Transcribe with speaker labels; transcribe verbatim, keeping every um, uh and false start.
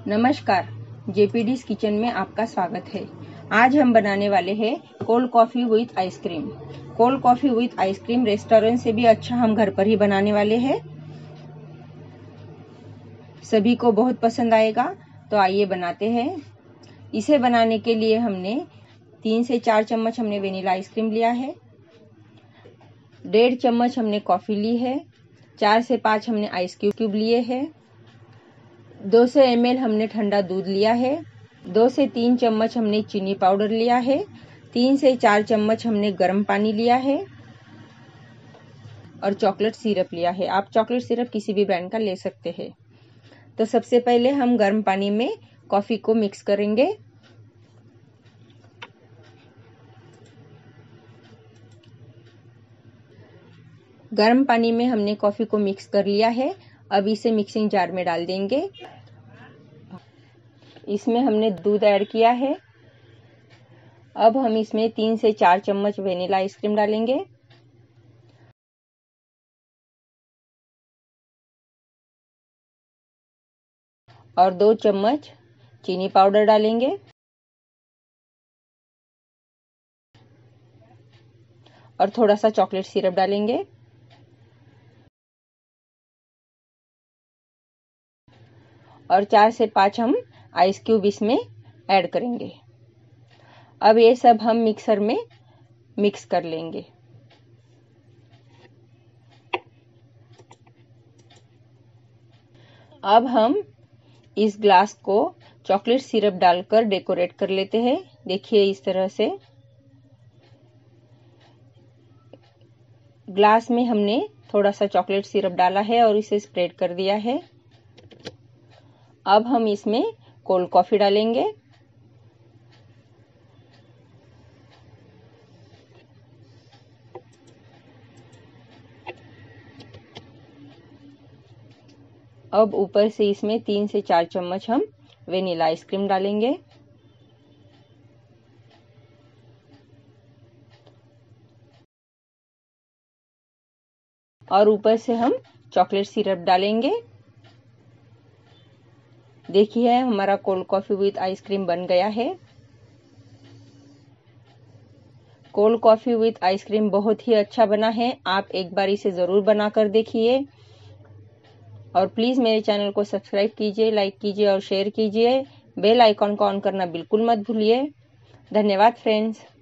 Speaker 1: नमस्कार, जेपीडीज किचन में आपका स्वागत है। आज हम बनाने वाले हैं cold coffee with ice cream. Cold coffee with ice cream restaurant से भी अच्छा हम घर पर ही बनाने वाले हैं। सभी को बहुत पसंद आएगा, तो आइए बनाते हैं। इसे बनाने के लिए हमने तीन से चार चम्मच हमने वेनिला आइसक्रीम लिया है, डेढ़ चम्मच हमने कॉफी ली है, चार से पाँच हमने आइस क्यूब लिए हैं, दो सौ एम एल हमने ठंडा दूध लिया है, दो से तीन चम्मच हमने चीनी पाउडर लिया है, तीन से चार चम्मच हमने गर्म पानी लिया है और चॉकलेट सिरप लिया है। आप चॉकलेट सिरप किसी भी ब्रांड का ले सकते हैं। तो सबसे पहले हम गर्म पानी में कॉफी को मिक्स करेंगे। गर्म पानी में हमने कॉफी को मिक्स कर लिया है। अब इसे मिक्सिंग जार में डाल देंगे। इसमें हमने दूध ऐड किया है। अब हम इसमें तीन से चार चम्मच वेनिला आइसक्रीम डालेंगे और दो चम्मच चीनी पाउडर डालेंगे और थोड़ा सा चॉकलेट सिरप डालेंगे और चार से पाँच हम आइस क्यूब इसमें ऐड करेंगे। अब ये सब हम मिक्सर में मिक्स कर लेंगे। अब हम इस ग्लास को चॉकलेट सिरप डालकर डेकोरेट कर लेते हैं। देखिए, इस तरह से ग्लास में हमने थोड़ा सा चॉकलेट सिरप डाला है और इसे स्प्रेड कर दिया है। अब हम इसमें कोल्ड कॉफी डालेंगे अब ऊपर से इसमें तीन से चार चम्मच हम वेनिला आइसक्रीम डालेंगे और ऊपर से हम चॉकलेट सिरप डालेंगे। देखिए, हमारा कोल्ड कॉफी विथ आइसक्रीम बन गया है। कोल्ड कॉफी विथ आइसक्रीम बहुत ही अच्छा बना है। आप एक बार इसे जरूर बनाकर देखिए और प्लीज मेरे चैनल को सब्सक्राइब कीजिए, लाइक कीजिए और शेयर कीजिए। बेल आइकॉन को ऑन करना बिल्कुल मत भूलिए। धन्यवाद फ्रेंड्स।